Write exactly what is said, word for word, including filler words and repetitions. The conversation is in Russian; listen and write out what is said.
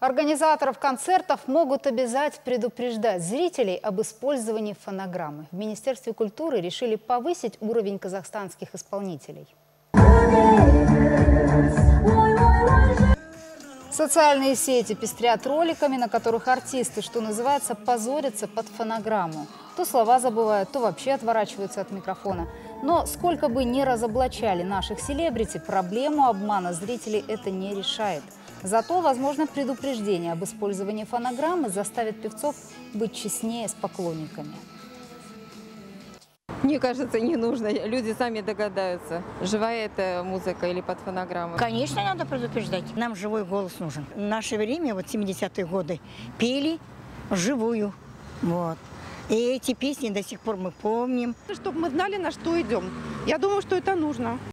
Организаторов концертов могут обязать предупреждать зрителей об использовании фонограммы. В Министерстве культуры решили повысить уровень казахстанских исполнителей. Социальные сети пестрят роликами, на которых артисты, что называется, позорятся под фонограмму. То слова забывают, то вообще отворачиваются от микрофона. Но сколько бы ни разоблачали наших селебрити, проблему обмана зрителей это не решает. Зато, возможно, предупреждение об использовании фонограммы заставит певцов быть честнее с поклонниками. Мне кажется, не нужно. Люди сами догадаются, живая это музыка или под фонограмму. Конечно, надо предупреждать. Нам живой голос нужен. В наше время, вот семидесятые годы, пели вживую. Вот. И эти песни до сих пор мы помним. Чтобы мы знали, на что идем. Я думаю, что это нужно.